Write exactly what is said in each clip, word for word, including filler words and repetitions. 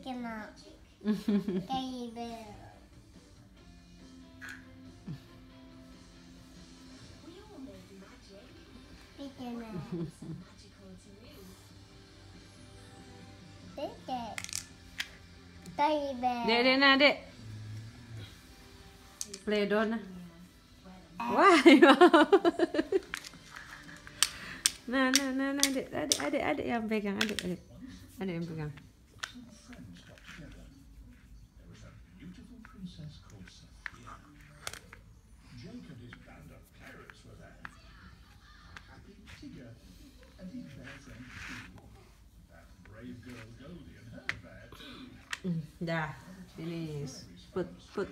picking up. Teddy bear. Picking up. Take it. Teddy bear. Dek, dek nak dek. Play doh nah. Wah. Nah, nah, nah, nah, adik, adik, adik, adik yang pegang, adik, adik, adik yang pegang. Dah, finish. Put, put.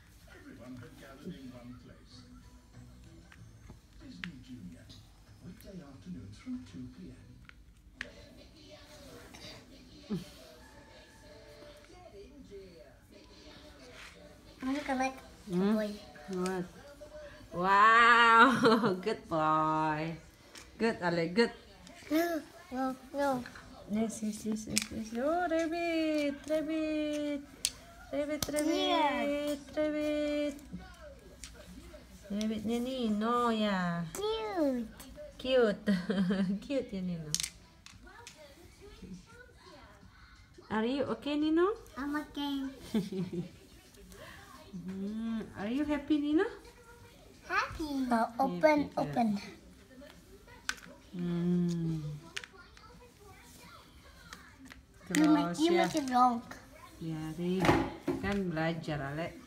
I'm gonna like Hmm? boy. Good. Wow, good boy. Good, Ale, good. No, no, no. Yes, yes, yes, yes, yes. Oh, rabbit, rabbit, rabbit, rabbit, Yes. rabbit. Rabbitnya Nino ya. Cute. Cute, cute ya Nino. Are you okay, Nino? I'm okay. Hmm, are you happy, Nino? Happy. Now open, Happy, open. Hmm. You make, Terus you ya, make it wrong. ya, Ri, kan belajar, Ale.